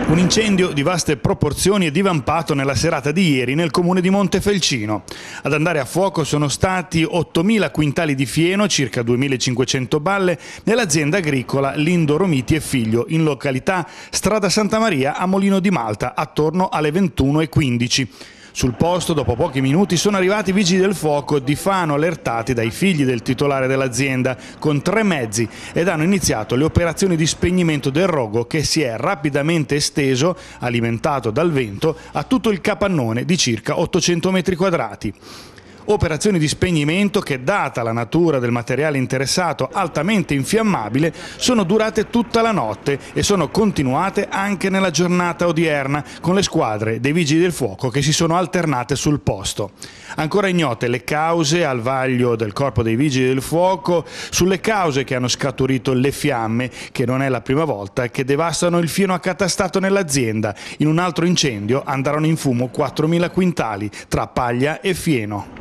Un incendio di vaste proporzioni è divampato nella serata di ieri nel comune di Montefelcino. Ad andare a fuoco sono stati 8.000 quintali di fieno, circa 2.500 balle, nell'azienda agricola Lindo Romiti e Figlio, in località Strada Santa Maria a Molino di Malta, attorno alle 21:15. Sul posto, dopo pochi minuti, sono arrivati i vigili del fuoco di Fano, allertati dai figli del titolare dell'azienda, con 3 mezzi, ed hanno iniziato le operazioni di spegnimento del rogo, che si è rapidamente esteso, alimentato dal vento, a tutto il capannone di circa 800 metri quadrati. Operazioni di spegnimento che, data la natura del materiale interessato altamente infiammabile, sono durate tutta la notte e sono continuate anche nella giornata odierna con le squadre dei vigili del fuoco che si sono alternate sul posto. Ancora ignote le cause al vaglio del corpo dei vigili del fuoco sulle cause che hanno scaturito le fiamme, che non è la prima volta che devastano il fieno accatastato nell'azienda. In un altro incendio andarono in fumo 4.000 quintali tra paglia e fieno.